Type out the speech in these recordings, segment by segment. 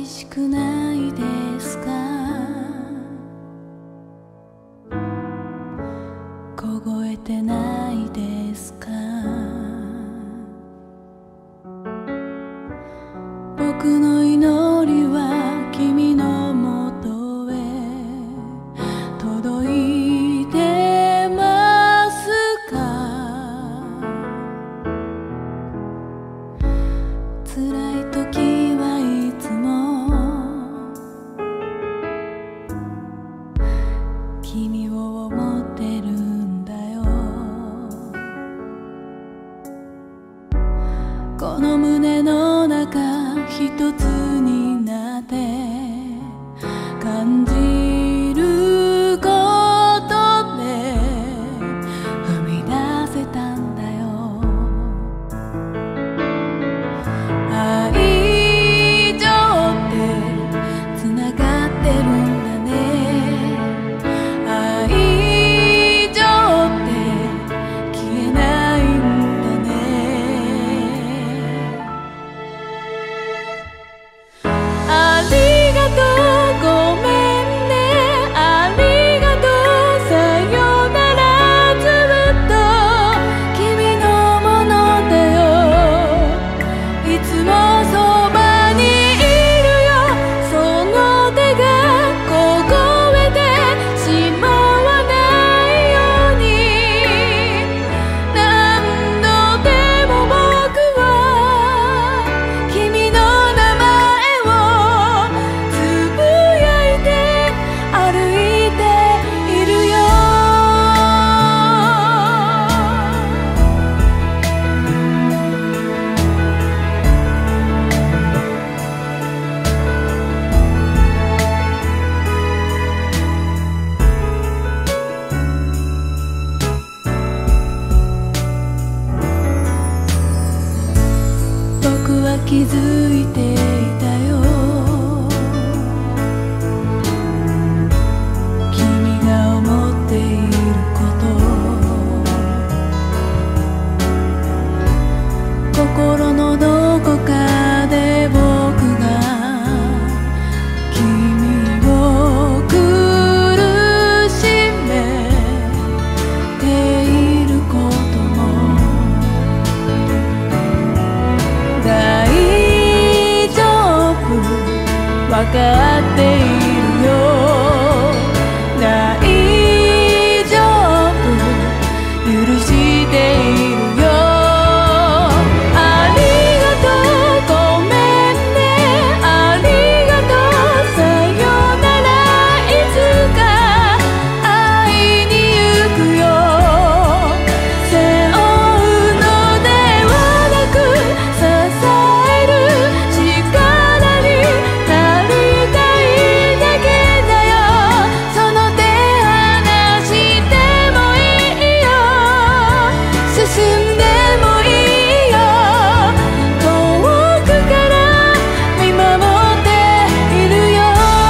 寂しくないですか？凍えてないですか？僕の祈りは君のもとへ届いてますか？辛い時はいつも君を思ってるんだよ。この胸の中一つになって感じることで踏み出せたんだよ。愛情ってつながってるんだね。愛情って消えないんだね。ありがとう、ごめんね。ありがとう、さよなら。ずっと君のものだよ。いつもそばにいるよ。その手が凍えてしまわないように。何度でも僕は君の名前をつぶやいて歩いているよ。僕は気づいていたよ。君が思っていること。心のどこかで僕が君を苦しめていることも大丈夫、わかっているよ。大丈夫、許しているよ。ありがとう、ごめんね。ありがとう、さよなら。いつか会いに行くよ。背負うのではなく支える力になりたいだけだよ。その手離してもいいよ。進んでもいいよ。遠くから見守っているよ。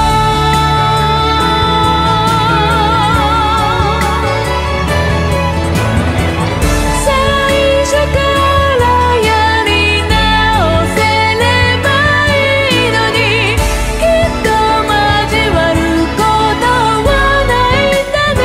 最初からやり直せればいいのに、きっと交わることはないんだね。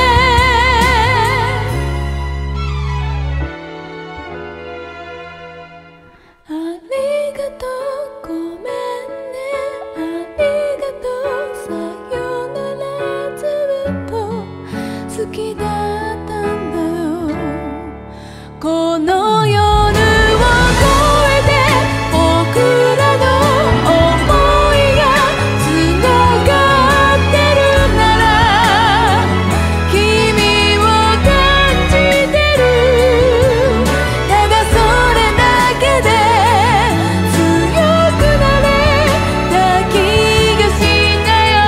ありがとう、ごめんね。ありがとう、さよなら。ずっと好きだったんだよ。この夜を越えて僕らの想いがつながってるなら、君を感じてる。ただそれだけで強くなれた気がしたよ。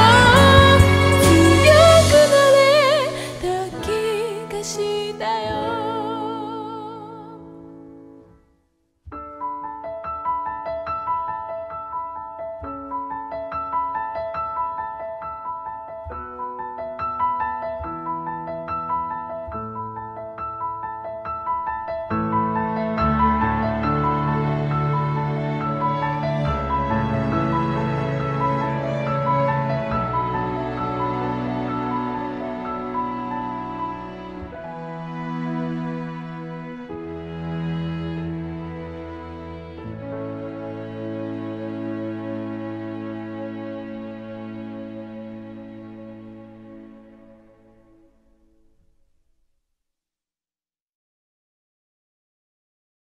強くなれた気がしたよ。